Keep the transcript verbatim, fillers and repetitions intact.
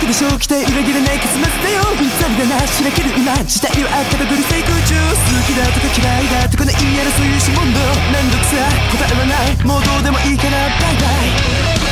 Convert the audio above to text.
くでしょう期待裏切らない結末だようんざりだなしらける今時代はあったばぐり最空中好きだとか嫌いだとかの言い争いし問答めんどくさ答えはないもうどうでもいいからバイバイ